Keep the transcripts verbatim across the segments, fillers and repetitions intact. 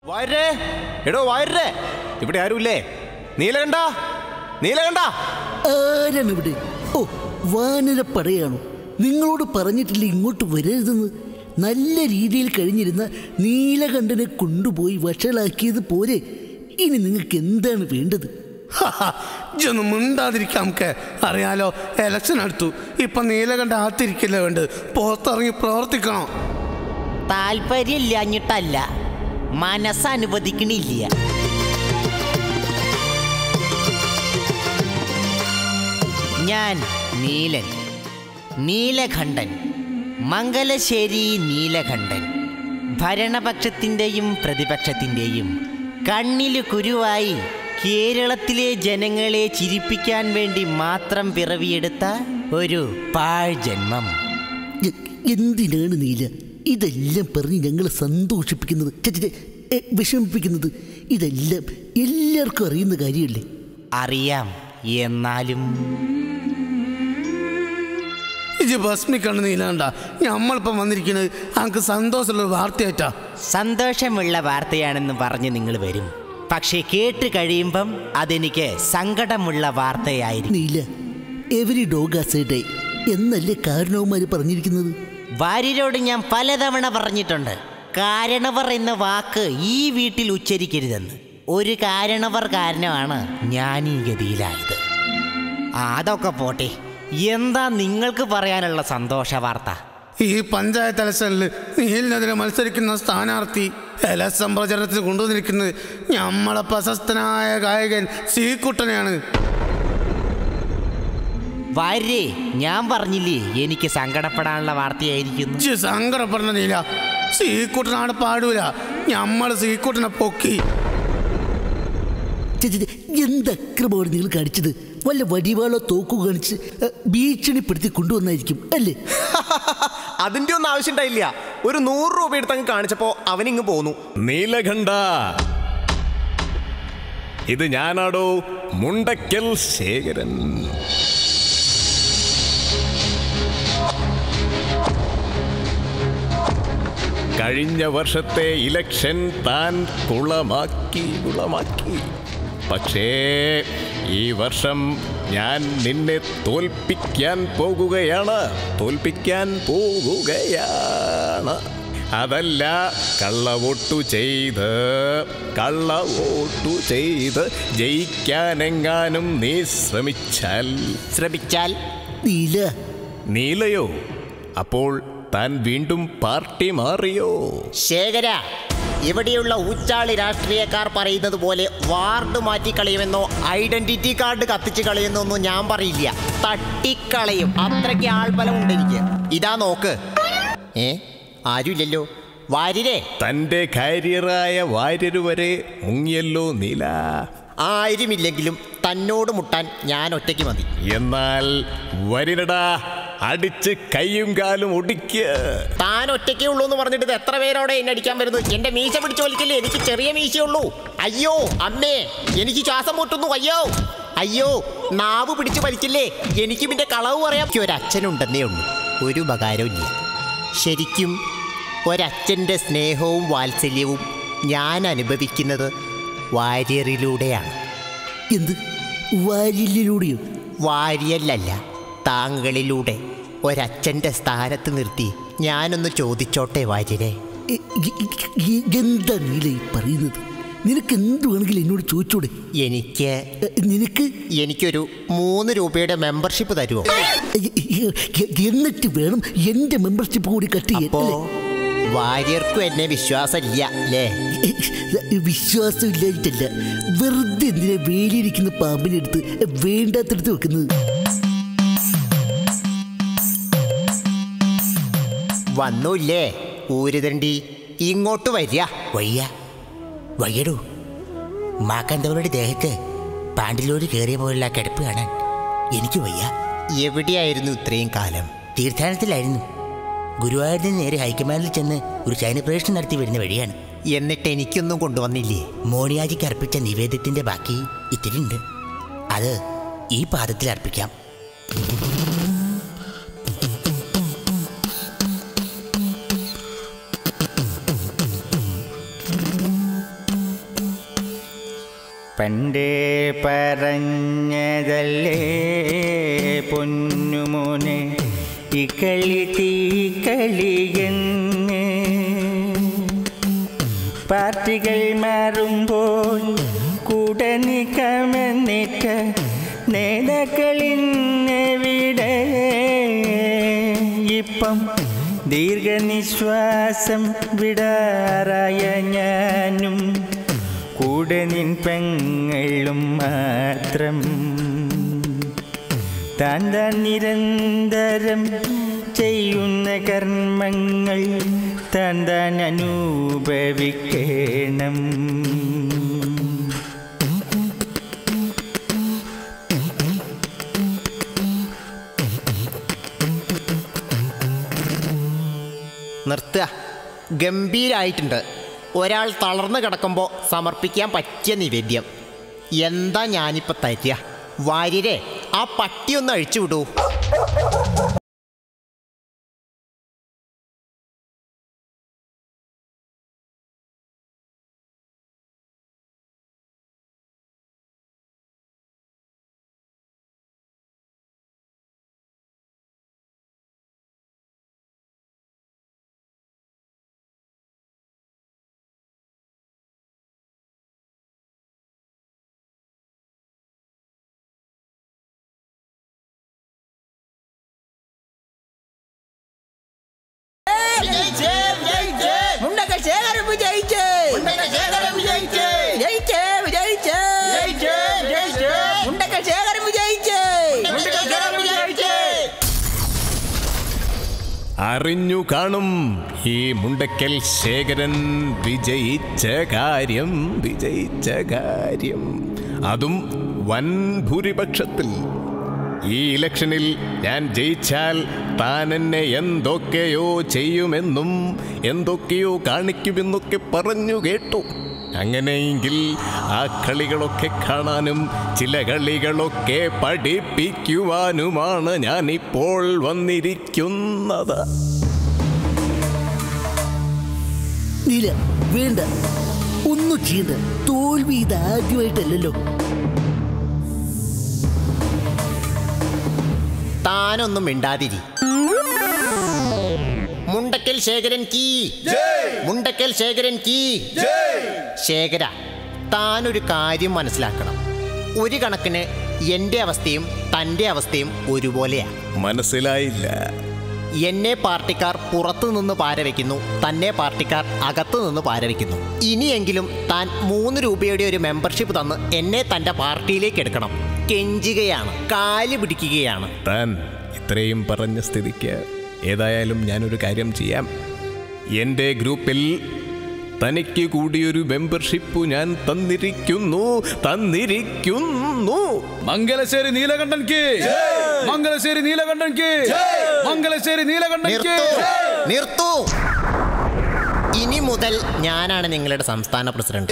വായരേ എടോ വായരേ, ഇവിടെ ആരുമില്ലേ? നീലകണ്ഠ, നീലകണ്ഠ. ആരാണ് ഇവിടെ? ഓ, വാനരപ്പടയാണോ? നിങ്ങളോട് പറഞ്ഞിട്ടില്ല ഇങ്ങോട്ട് വരരുതെന്ന്. നല്ല രീതിയിൽ കഴിഞ്ഞിരുന്ന നീലകണ്ഠനെ കൊണ്ടുപോയി വഷളാക്കിയത് പോരെ. ഇനി നിങ്ങൾക്ക് എന്താണ് വേണ്ടത്? ഇതൊന്നും മിണ്ടാതിരിക്കാം. നമുക്ക് അറിയാലോ, എലക്ഷൻ അടുത്തു. ഇപ്പൊ നീലകണ്ഠ ആത്തിരിക്കില്ല, വേണ്ടത് പുറത്തിറങ്ങി പ്രവർത്തിക്കണം. താല്പര്യമില്ലാഞ്ഞിട്ടല്ല, മനസ്സനുവദിക്കണില്ല. ഞാൻ നീലൻ, നീലകണ്ഠൻ, മംഗലശ്ശേരി നീലകണ്ഠൻ. ഭരണപക്ഷത്തിൻ്റെയും പ്രതിപക്ഷത്തിൻ്റെയും കണ്ണില് കുരുവായി കേരളത്തിലെ ജനങ്ങളെ ചിരിപ്പിക്കാൻ വേണ്ടി മാത്രം പിറവിയെടുത്ത ഒരു പാഴ് ജന്മം. എന്തിനാണ് നീല ഇതെല്ലാം പറഞ്ഞ് ഞങ്ങളെ സന്തോഷിപ്പിക്കുന്നത്, വിഷമിപ്പിക്കുന്നത്? ഇതെല്ലാം എല്ലാവർക്കും അറിയുന്ന കാര്യമല്ലേ? അറിയാം, എന്നാലും ഇജ് ഭസ്മിക്കണ്ണ് നീലകണ്ഠ, നമ്മളിപ്പം വന്നിരിക്കുന്നത് നമുക്ക് സന്തോഷമുള്ള വാർത്തയായിട്ടാ. സന്തോഷമുള്ള വാർത്തയാണെന്ന് പറഞ്ഞ് നിങ്ങൾ വരും, പക്ഷേ കേട്ട് കഴിയുമ്പം അതെനിക്ക് സങ്കടമുള്ള വാർത്തയായിരിക്കും. Neela, every dog has a day എന്നല്ലേ കാരണവന്മാര് പറഞ്ഞിരിക്കുന്നത്? ഭാര്യയോട് ഞാൻ പലതവണ പറഞ്ഞിട്ടുണ്ട്, കാരണവർ എന്ന വാക്ക് ഈ വീട്ടിൽ ഉച്ചരിക്കരുതെന്ന്. ഒരു കാരണവർ കാരണമാണ് ഞാൻ ഈ ഗതിയിലായത്. അതൊക്കെ പോട്ടെ, എന്താ നിങ്ങൾക്ക് പറയാനുള്ള സന്തോഷ വാർത്ത? ഈ പഞ്ചായത്ത് ഇലക്ഷനിൽ നീലിനെതിരെ മത്സരിക്കുന്ന സ്ഥാനാർത്ഥി ഇലക്ഷൻ പ്രചരണത്തിന് കൊണ്ടുവന്നിരിക്കുന്നത് നമ്മളെ പ്രശസ്തനായ ഗായകൻ ശ്രീകുട്ടനെയാണ്. ഭാര്യേ, ഞാൻ പറഞ്ഞില്ലേ എനിക്ക് സങ്കടപ്പെടാനുള്ള വാർത്തയായിരിക്കുന്നു. സങ്കടപ്പെടണ നീല, ശ്രീകുട്ടനാണ് പാടൂല, നമ്മൾ ശ്രീകുട്ടനെ പൊക്കി. എന്തക്രമമാണ് നിങ്ങൾ കാണിച്ചത്? വല്ല വടിവാളോ തോക്കോ കാണിച്ച് ഭീഷണിപ്പെടുത്തി കൊണ്ടുവന്നായിരിക്കും അല്ലേ? അതിന്റെ ഒന്നും ആവശ്യം ഉണ്ടായില്ല. ഒരു നൂറ് രൂപ എടുത്തങ്ങ് കാണിച്ചപ്പോ അവനിങ്ങ് പോന്നു. നീലകണ്ഠ, ഇത് ഞാനാടോ, മുണ്ടക്കൽ ശേഖരൻ. കഴിഞ്ഞ വർഷത്തെ ഇലക്ഷൻ താൻ കുളമാക്കി കുളമാക്കി പക്ഷേ ഈ വർഷം ഞാൻ നിന്നെ തോൽപ്പിക്കാൻ പോകുകയാണ് തോൽപ്പിക്കാൻ പോകുകയാണ് അതല്ല, കള്ളവോട്ടു ചെയ്ത് കള്ളവോട്ടു ചെയ്ത് ജയിക്കാനെങ്ങാനും നീ ശ്രമിച്ചാൽ ശ്രമിച്ചാൽ നീല നീലയോ? അപ്പോൾ താൻ വീണ്ടും പാർട്ടി മാറിയോ? ശേഖര, ഇവിടെയുള്ള ഊച്ചാളി രാഷ്ട്രീയക്കാർ പറയുന്നത് പോലെ വാർഡ് മാറ്റിക്കളയുമെന്നോ ഐഡന്റിറ്റി കാർഡ് കത്തിച്ച് കളയുന്നൊന്നും ഞാൻ പറയില്ല. തട്ടിക്കളയും, അത്രയ്ക്ക് ആൾബലം ഉണ്ട് എനിക്ക്. ഇതാ നോക്ക്. ഏ, ആരുമില്ലല്ലോ. വാര്യരെ, തന്റെ കാരിയറായ വാര്യര് വരെ മുങ്ങിയല്ലോ നീല. ആരുമില്ലെങ്കിലും തന്നോട് മുട്ടാൻ ഞാൻ ഒറ്റയ്ക്ക് മതി. എന്നാൽ വരിനടാ, അടിച്ച് കൈയും കാലും ഒടിക്ക്. താൻ ഒറ്റയ്ക്കേ ഉള്ളൂ എന്ന് പറഞ്ഞിട്ട് എത്ര പേരോടെ എന്നെ അടിക്കാൻ വരുന്നത്? എന്റെ മീശ പിടിച്ചു വലിക്കല്ലേ, എനിക്ക് ചെറിയ മീശയുള്ളൂ. അയ്യോ അമ്മേ, എനിക്ക് ശ്വാസം മുട്ടുന്നു. അയ്യോ അയ്യോ, നാവ് പിടിച്ചു വലിക്കില്ലേ, എനിക്ക് പിന്നെ കളവ് പറയാം. ഒരച്ഛനുണ്ടെന്നേ ഉള്ളൂ, ഒരു ഉപകാരവും ഇല്ല. ശരിക്കും ഒരച്ഛൻ്റെ സ്നേഹവും വാത്സല്യവും ഞാൻ അനുഭവിക്കുന്നത് വാര്യറിലൂടെയാണ്. എന്ത് വാര്യലിലൂടെയോ? വാര്യല്ലല്ല, താങ്കളിലൂടെ. ഒരച്ഛൻ്റെ സ്ഥാനത്ത് നിർത്തി ഞാനൊന്ന് ചോദിച്ചോട്ടെ വാര്യരെ? എന്താ നീല ഈ പറയുന്നത്? നിനക്ക് എന്ത് വേണമെങ്കിലും എന്നോട് ചോദിച്ചൂടെ? എനിക്ക് നിനക്ക് എനിക്കൊരു മൂന്ന് രൂപയുടെ മെമ്പർഷിപ്പ് തരുമോ? എന്നിട്ട് വേണം എൻ്റെ മെമ്പർഷിപ്പ് കൂടി കട്ട് ചെയ്യാൻ. വാര്യർക്കും എന്നെ വിശ്വാസമില്ല അല്ലേ? വിശ്വാസം ഇല്ലായിട്ടല്ല, വെറുതെ എന്തിനാ വേലിയിരിക്കുന്ന പാമ്പിനെടുത്ത് വേണ്ടാത്തടുത്ത് വെക്കുന്നത്? വന്നൂല്ലേ ഊരുതണ്ടി, ഇങ്ങോട്ട് വരിക. വയ്യ വയ്യടൂ, മാക്കന്തവരുടെ ദേഹത്ത് പാണ്ടിലൂര് കയറിയ പോലുള്ള കിടപ്പ് കാണാൻ എനിക്ക് വയ്യ. എവിടെയായിരുന്നു ഇത്രയും കാലം? തീർത്ഥാടനത്തിലായിരുന്നു. ഗുരുവായൂരിൽ നേരെ ഹൈക്കമാൻഡിൽ ചെന്ന് ഒരു ശയനപ്രവേശനം നടത്തി വരുന്ന വഴിയാണ്. എന്നിട്ട് എനിക്കൊന്നും കൊണ്ടുവന്നില്ലേ? മോണിയാജിക്ക് അർപ്പിച്ച നിവേദ്യത്തിൻ്റെ ബാക്കി ഇത്തിരി ഉണ്ട്, അത് ഈ പാദത്തിൽ അർപ്പിക്കാം. പണ്ടേ പറഞ്ഞതല്ലേ പൊന്നുമോനെ ഈ കളി തീക്കളിയെന്ന്. പാർട്ടികൾ മാറുമ്പോൾ കൂടെ നിൽക്കാമെന്നിട്ട് നേതാക്കളിന്നെവിടെ? ഇപ്പം ദീർഘനിശ്വാസം വിടാറായ ഞാനും കൂടെ നിൻ പെങ്ങളും മാത്രം. താൻ താൻ നിരന്തരം ചെയ്യുന്ന കർമ്മങ്ങൾ താൻ താൻ അനുഭവിക്കണം. നിർത്തുക. ഗംഭീരായിട്ടുണ്ട്. ഒരാൾ തളർന്നു കിടക്കുമ്പോൾ സമർപ്പിക്കാൻ പറ്റിയ നിവേദ്യം. എന്താ ഞാനിപ്പോൾ തരിക? വാര്യരെ, ആ പട്ടിയൊന്ന് അഴിച്ചു വിടൂ. അറിഞ്ഞു കാണും ഈ മുണ്ടക്കൽ ശേഖരൻ വിജയിച്ച കാര്യം, വിജയിച്ച കാര്യം, അതും വൻ ഭൂരിപക്ഷത്തിൽ. ഈ ഇലക്ഷനിൽ ഞാൻ ജയിച്ചാൽ താൻ എന്നെ എന്തൊക്കെയോ ചെയ്യുമെന്നും എന്തൊക്കെയോ കാണിക്കുമെന്നൊക്കെ പറഞ്ഞു കേട്ടു. അങ്ങനെയെങ്കിൽ ആ കളികളൊക്കെ കാണാനും ചില കളികളൊക്കെ പഠിപ്പിക്കുവാനുമാണ് ഞാനിപ്പോൾ വന്നിരിക്കുന്നത്. നീല വേണ്ട, ഒന്നും ചെയ്യണ്ട. തോൽവി ഇതാദ്യമായിട്ടല്ലോ. താനൊന്നും മിണ്ടാതിരി. മുണ്ടക്കൽ ശേഖരൻ കീ, മുണ്ടക്കൽ ശേഖരൻ കീ. ശേഖര, താനൊരു കാര്യം മനസ്സിലാക്കണം. ഒരു കണക്കിന് എൻ്റെ അവസ്ഥയും തൻ്റെ അവസ്ഥയും ഒരുപോലെയാ. മനസ്സിലായില്ല. എന്നെ പാർട്ടിക്കാർ പുറത്തു നിന്ന് പാരവെക്കുന്നു, തന്നെ പാർട്ടിക്കാർ അകത്തു നിന്ന് പാരവെക്കുന്നു. ഇനിയെങ്കിലും താൻ മൂന്ന് രൂപയുടെ ഒരു മെമ്പർഷിപ്പ് തന്ന് എന്നെ തൻ്റെ പാർട്ടിയിലേക്ക് എടുക്കണം. കെഞ്ചുകയാണ്, കാല് പിടിക്കുകയാണ്. താൻ ഇത്രയും പറഞ്ഞ സ്ഥിതിക്ക് ഏതായാലും ഞാനൊരു കാര്യം ചെയ്യാം. എൻ്റെ ഗ്രൂപ്പിൽ തനിക്ക് കൂടിയൊരു മെമ്പർഷിപ്പ് ഞാൻ തന്നിരിക്കുന്നു, തന്നിരിക്കുന്നു. മംഗലശ്ശേരി നീലകണ്ഠൻ കി, മംഗലശ്ശേരി നീലകണ്ഠൻ കി, മംഗലശ്ശേരി നീലകണ്ഠൻ കി. നിർത്തൂ. ഇനി മുതൽ ഞാനാണ് നിങ്ങളുടെ സംസ്ഥാന പ്രസിഡന്റ്.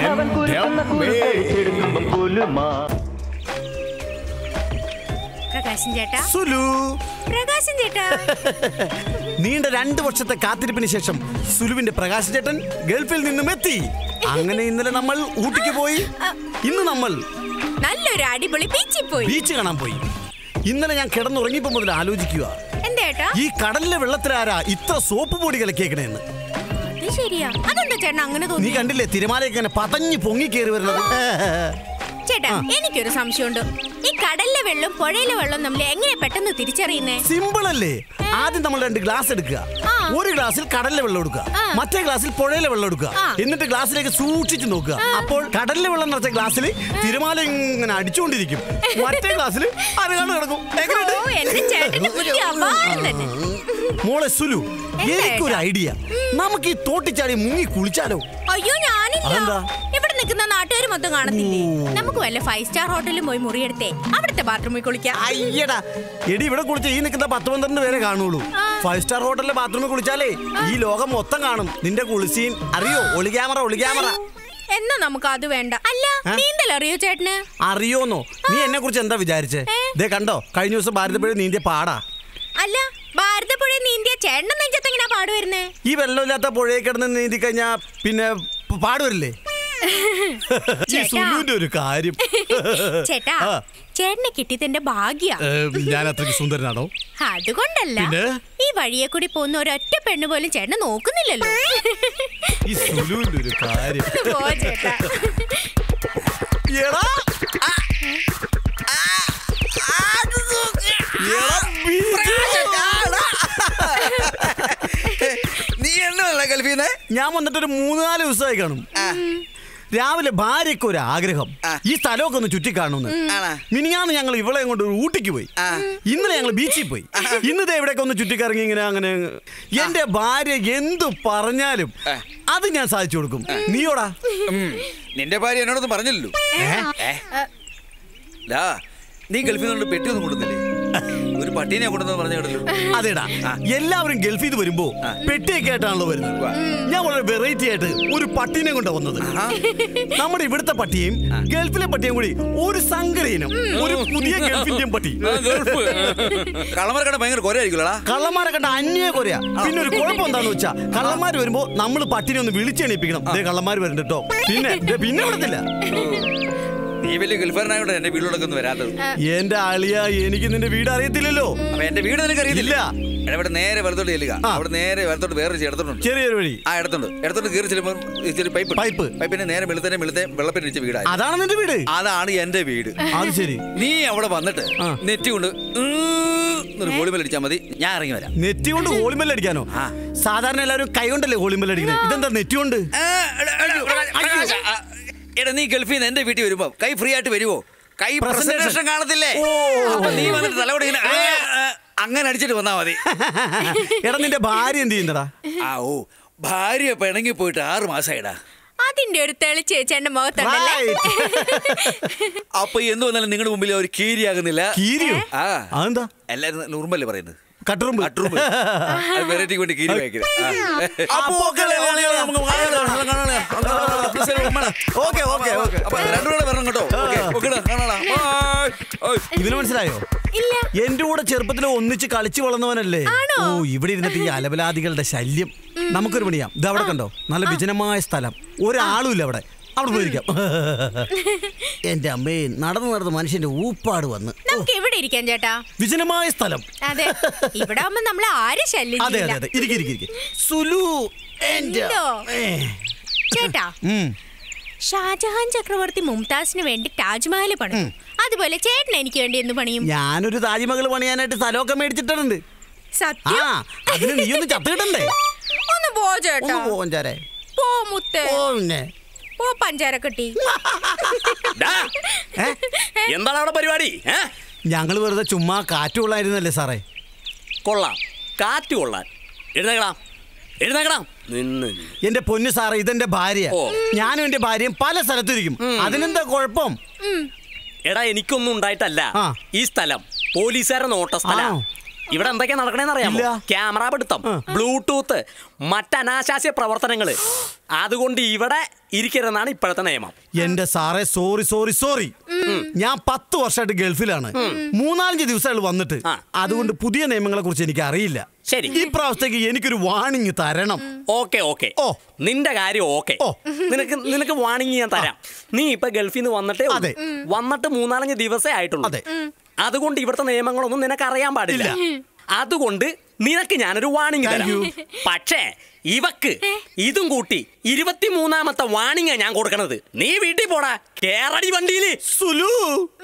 പ്രകാശൻ ചേട്ടാ, സുലു, പ്രകാശൻ ചേട്ടാ. നീണ്ട രണ്ടു വർഷത്തെ കാത്തിരിപ്പിന് ശേഷം സുലുവിന്റെ പ്രകാശ് ചേട്ടൻ ഗൾഫിൽ നിന്നും എത്തി. അങ്ങനെ ഇന്നലെ നമ്മൾ ഊട്ടിക്ക് പോയി. ഇന്ന് നമ്മൾ നല്ലൊരു അടിപൊളി ബീച്ചിൽ പോയി, ബീച്ച് കാണാൻ പോയി. ഇന്നലെ ഞാൻ കിടന്നുറങ്ങിയപ്പോ മുതൽ ആലോചിക്കുക, എന്തേട്ടാ ഈ കടലിലെ വെള്ളത്തിലാരാ ഇത്ര സോപ്പ് പൊടി കലക്കിയേക്കണേന്ന്. അത് ശരിയാ. അതെന്താ ചേട്ടൻ അങ്ങനെ നീ തോന്നി? കണ്ടില്ലേ തിരമാലയൊക്കെ ഇങ്ങനെ പതഞ്ഞു പൊങ്ങി കയറി വരുന്നത്? ചേട്ടാ, എനിക്കൊരു സംശയമുണ്ട്. ഈ കടലിലെ വെള്ളം പുഴയിലെ വെള്ളം നമ്മൾ എങ്ങനെ പെട്ടെന്ന് തിരിച്ചറിയുന്നേ? സിമ്പിൾ അല്ലേ? ആദ്യം നമ്മൾ രണ്ട് ഗ്ലാസ് എടുക്കുക. ഒരു ഗ്ലാസ്സിൽ കടലിലെ വെള്ളം എടുക്കുക, മറ്റേ ഗ്ലാസ്സിൽ പുഴയിലെ വെള്ളം എടുക്കുക. എന്നിട്ട് ഗ്ലാസ്സിലേക്ക് സൂക്ഷിച്ചു നോക്കുക. അപ്പോൾ കടലിലെ വെള്ളം നിറച്ച ഗ്ലാസ്സിൽ തിരമാല ഇങ്ങനെ അടിച്ചുകൊണ്ടിരിക്കും, മറ്റേ ഗ്ലാസ്സിൽ അരകാണ് കിടക്കും. ഓ, എന്റെ ചേട്ടന് വലിയ അപാരം തന്നെ. മോളെ സുലു, എന്താ എനിക്കൊരു ഏട്ടാ? ഐഡിയ. നമുക്ക് ഈ തോട്ടിച്ചാടി മുങ്ങി കുളിച്ചാലോ? അയ്യോ, ഞാനില്ല. അതെന്താ? ഇവിടെ നിൽക്കുന്ന നാട്ടുകാർ മൊത്തം കാണത്തില്ലേ? നമുക്ക് വല്ല ഫൈവ് സ്റ്റാർ ഹോട്ടലിൽ പോയി മുറിയെടുത്തേ അവിടുത്തെ ബാത്റൂമിൽ കുളിക്കാം. അയ്യടാ എടി, ഇവിടെ കുളിച്ച ഈ നിൽക്കുന്ന പത്ത് പന്ത്രണ്ട് പേരെ കാണുള്ളൂ. ഫൈവ് സ്റ്റാർ ഹോട്ടലിലെ ബാത്റൂമിൽ കുളിച്ചാലേ ഈ ലോകം മൊത്തം കാണും നിന്റെ കുളിസീൻ. അറിയോ? ഒളി ക്യാമറ, ഒളി ക്യാമറ. എന്നാ നമുക്ക് അത് വേണ്ട. അല്ല, നീന്തൽ അറിയോ ചേട്ടന്? അറിയോന്നോ? നീ എന്നെ കുറിച്ച് എന്താ വിചാരിച്ചേ? ദേ കണ്ടോ, കഴിഞ്ഞ ദിവസം ഭാരതപ്പുഴ നീന്തിയ പാടാ. അല്ല, ഭാരതപ്പുഴ നീന്തിയ ചേട്ടൻ നെഞ്ചത്ത് എങ്ങനെയാ പാട് വരുന്നേ? ഈ വെള്ളമില്ലാത്ത പുഴയിൽ കിടന്ന് നീന്തി കഴിഞ്ഞാ പിന്നെ പാടുവരില്ലേ? സുലുവിന്റെ ഒരു കാര്യം. ചേട്ടാ ചേട്ടനെ കിട്ടിയതിന്റെ ഭാഗ്യ. ഞാൻ അത്രയ്ക്ക് സുന്ദരനാണോ? അതുകൊണ്ടല്ല, ഈ വഴിയെ കൂടി പോകുന്ന ഒരൊറ്റ പെണ്ണ് പോലും ചേട്ടനെ നോക്കുന്നില്ലല്ലോ. ഈ സുലുവിന്റെ ഒരു കാര്യം. പോ ചേട്ടാ. നീ എന്നല്ല ഗൾഫീന്ന്? ഞാൻ വന്നിട്ടൊരു മൂന്നാല് ദിവസമായി കാണും. രാവിലെ ഭാര്യയ്ക്ക് ഒരു ആഗ്രഹം ഈ സ്ഥലമൊക്കെ ഒന്ന് ചുറ്റിക്കാണുന്നു. മിനിഞ്ഞാന്ന് ഞങ്ങൾ ഇവളെ കൊണ്ട് ഊട്ടിക്ക് പോയി. ഇന്നലെ ഞങ്ങൾ ബീച്ചിൽ പോയി. ഇന്നത്തെ എവിടെയൊക്കെ ഒന്ന് ചുറ്റിക്കറങ്ങി ഇങ്ങനെ അങ്ങനെ. എന്റെ ഭാര്യ എന്തു പറഞ്ഞാലും അത് ഞാൻ സാധിച്ചു കൊടുക്കും. നീയോടാ? നിന്റെ ഭാര്യ എന്നോടൊന്നും പറഞ്ഞില്ലല്ലോ. നീ ഗൾഫിൽ നിന്നോട് പെട്ടി ഒന്നും കൊടുത്തില്ലേ? ഒരു പട്ടീനെ കൊണ്ടെന്ന് പറഞ്ഞു കേട്ടല്ലോ. അതേടാ, എല്ലാവരും ഗൾഫിൽ നിന്ന് വരുമ്പോ പെട്ടിയൊക്കെ ആയിട്ടാണല്ലോ വരുന്നത്. ഞാൻ വളരെ വെറൈറ്റി ആയിട്ട് ഒരു പട്ടീനെ കൊണ്ടാ വന്നത്. നമ്മുടെ ഇവിടുത്തെ പട്ടിയും ഗൾഫിലെ പട്ടിയും കൂടി ഒരു സങ്കരയിനം, ഒരു പുതിയ ഗൾഫിന്റെയും പട്ടി. കള്ളന്മാരെ കണ്ട ഭയങ്കര കൊരയായിരിക്കുമല്ലോടാ. കള്ളന്മാരെ കണ്ട അന്യ കൊരയാ. പിന്നെ ഒരു കുഴപ്പം എന്താന്ന് വെച്ചാ, കള്ളന്മാര് വരുമ്പോ നമ്മൾ പട്ടിനെ ഒന്ന് വിളിച്ചെണീപ്പിക്കണം. അതേ കള്ളന്മാര് വരുന്നുണ്ട് കേട്ടോ. പിന്നെ പിന്നെ വിടത്തില്ല. നീ വലിയ ഗൾഫാരനായോണ്ട് എന്റെ വീട്ടിലൊക്കെ ഒന്ന് വരാത്തത്. എന്റെ ആളിയ, എനിക്ക് നിന്റെ വീട് അറിയത്തില്ലല്ലോ. അപ്പൊ എന്റെ വീട് നിനക്ക് അറിയത്തില്ല. ഇവിടെ നേരെ വലത്തോട്ട് ചെല്ലുക. അവിടെ നേരെ വലത്തോട്ട് വേറെ ഇടത്തോട്ടുണ്ട്, ചെറിയൊരു വഴി. ആ ഇടത്തുണ്ട്. ഇടത്തോട്ട് കയറി ചെല്ലുമ്പോൾ ചെറിയ പൈപ്പ് പൈപ്പ് പൈപ്പിന്റെ നേരെ വെളുത്തന്നെ വെളുത്തെ വെള്ളത്തിന് വെച്ച വീടാണ്. അതാണ് നിന്റെ വീട്? അതാണ് എന്റെ വീട്. അത് ശരി. നീ അവിടെ വന്നിട്ട് നെറ്റ് കൊണ്ട് ഹോളിമേൽ അടിച്ചാൽ മതി, ഞാൻ ഇറങ്ങി വരാം. നെറ്റ് കൊണ്ട് ഹോളിമേൽ അടിക്കാനോ? സാധാരണ എല്ലാവരും കൈ കൊണ്ടല്ലേ ഹോളിമേൽ അടിക്കുന്നത്. ഇതെന്താ നെറ്റ് കൊണ്ട്? എടാ, നീ ഗൾഫിൽ നിന്ന് എന്റെ വീട്ടിൽ വരുമ്പോ കൈ ഫ്രീ ആയിട്ട് വരുവോ? കൈ പ്രസന്റേഷൻ കാണത്തില്ലേ? അപ്പൊ നീ വന്നിട്ട് തലയോടെ ഇങ്ങനെ അങ്ങനെ അടിച്ചിട്ട് വന്നാ മതി. എടാ, നിന്റെ ഭാര്യ എന്ത് ചെയ്യുന്നടാ? ആ ഓ ഭാര്യ പിണങ്ങി പോയിട്ട് ആറ് മാസമായിടാ. അതിന്റെ ഒരു തെളിച്ചേച്ചന്റെ മുഖത്തുണ്ടല്ലേ. അപ്പൊ എന്ത് വന്നാലും നിങ്ങളുടെ മുമ്പിൽ ഒരു കീരിയാകുന്നില്ല. കീരിയോ? ആ അതെന്താ? എല്ലാരും നോർമല്ലേ പറയുന്നത്? കട്ടറുമ്പ്. വെറൈറ്റിക്ക് വേണ്ടി കീരി വയ്ക്കുന്നത്. രണ്ടുകൂടെ വരണം കേട്ടോ. ഇതിന് മനസ്സിലായോ? എന്റെ കൂടെ ചെറുപ്പത്തിൽ ഒന്നിച്ച് കളിച്ചു വളർന്നവനല്ലേ? ഓ, ഇവിടെ ഇരുന്നിട്ട് ഈ അലബലാദികളുടെ ശല്യം. നമുക്കൊരു പണിയാം. ഇത് അവിടെ കണ്ടോ, നല്ല വിജനമായ സ്ഥലം, ഒരാളും ഇല്ല അവിടെ. അവിടെ പോയിരിക്കാം. എന്റെ അമ്മേ, നടന്നു നടന്ന് മനുഷ്യന്റെ ഊപ്പാട് വന്ന്. നമുക്ക് എവിടെ ഇരിക്കാം ചേട്ടാ? വിജനമായ സ്ഥലം. അതെ, ഇവിടെ ആവുമ്പോ നമ്മളെ ആരും ശല്യം അതെ അതെ അതെ. ഇരിക്കും ഇരിക്കും. സുലു ചേട്ടാ, ഷാജഹാൻ ചക്രവർത്തി മുംതാസിന് വേണ്ടി താജ്മഹൽ പണിയും. അതുപോലെ ചേട്ടൻ എനിക്ക് വേണ്ടി എന്ന് പണിയും? ഞാനൊരു താജ്മഹൽ പണിയാനായിട്ട് സ്ഥലമൊക്കെ മേടിച്ചിട്ടുണ്ട്. സത്യം? അതിന് നീ ഒന്ന് ചത്തിട്ടണ്ടേ? ഒന്ന് പോ ചേട്ടാ. പോഞ്ചാരെ പോ മുത്തേ. പിന്നെ ഓ പഞ്ചാരക്കട്ടി. എന്താണ് അവിടെ പരിപാടി? ഞങ്ങൾ വെറുതെ ചുമ്മാ കാറ്റ് കൊള്ളായിരുന്നല്ലേ സാറേ. കൊള്ളാം, കാറ്റ് കൊള്ളാൻ. എഴുന്നേക്കണം എഴുന്നേക്കണം. നിന്ന് എന്റെ പൊന്നു സാറേ, ഇതെന്റെ ഭാര്യ. ഞാനും എന്റെ ഭാര്യയും പല സ്ഥലത്തിരിക്കും. അതിനെന്താ കുഴപ്പം? എടാ, എനിക്കൊന്നും ഉണ്ടായിട്ടല്ല. ഈ സ്ഥലം പോലീസുകാരെ നോട്ട സ്ഥലം. ഇവിടെ എന്തൊക്കെയാ നടക്കണേന്ന് അറിയാമോ? ക്യാമറ പിടുത്തം, ബ്ലൂടൂത്ത്, മറ്റനാശാസ്യ പ്രവർത്തനങ്ങള്. അതുകൊണ്ട് ഇവിടെ ഇരിക്കരുതെന്നാണ് ഇപ്പോഴത്തെ നിയമം. എന്റെ സാറേ, സോറി സോറി സോറി. ഞാൻ പത്ത് വർഷമായിട്ട് ഗൾഫിലാണ്. മൂന്നാലഞ്ച് ദിവസങ്ങൾ വന്നിട്ട്. അതുകൊണ്ട് പുതിയ നിയമങ്ങളെ കുറിച്ച് എനിക്ക് അറിയില്ല. ശരി, ഈ പ്രാവശ്യത്തേക്ക് എനിക്കൊരു വാണിംഗ് തരണം. Okay okay. ഓ, നിന്റെ കാര്യം ഓക്കെ. നിനക്ക് നിനക്ക് വാണിംഗ് ഞാൻ തരാം. നീ ഇപ്പൊ ഗൾഫിൽ നിന്ന് വന്നിട്ടേ വന്നിട്ട് മൂന്നാലഞ്ച് ദിവസേ ആയിട്ടുള്ളൂ. അതുകൊണ്ട് ഇവിടുത്തെ നിയമങ്ങളൊന്നും നിനക്ക് അറിയാൻ പാടില്ല. അതുകൊണ്ട് നിനക്ക് ഞാനൊരു വാണിംഗ് തരാം. പക്ഷേ ഇവക്ക് ഇതും കൂട്ടി ഇരുപത്തിമൂന്നാമത്തെ വാണിംഗ് ഞാൻ കൊടുക്കണത്. നീ വീട്ടിൽ പോടാ, കേരളി വണ്ടിയില്. സുലു